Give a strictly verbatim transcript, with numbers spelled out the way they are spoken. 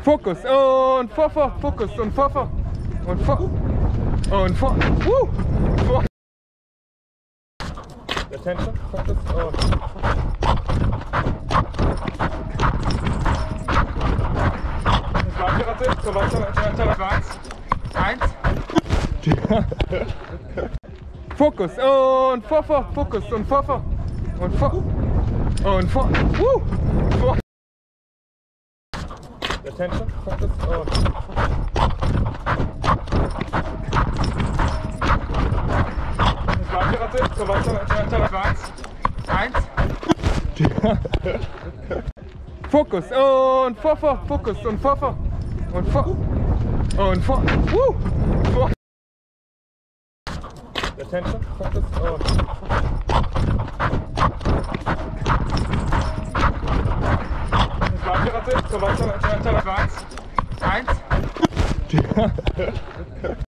Fokus und vor, vor, Fokus und vor, vor. Und vor. Und vor. Uh, vor. Attention, Fokus und. Weiter, Ratte, so weiter, weiter, weiter, eins. Eins. Fokus und vor, vor, Fokus und vor, vor. Und vor. Und vor. Uh, vor. Attention, Fokus und. Weiter, Ratte, so weiter, weiter, weiter, eins. Eins. Fokus und vor, vor, Fokus und vor, vor. Und vor. Und vor. Uh, vor. Attention, Fokus und. Weiter, Ratte, so weiter, weiter, weiter, eins. Eins.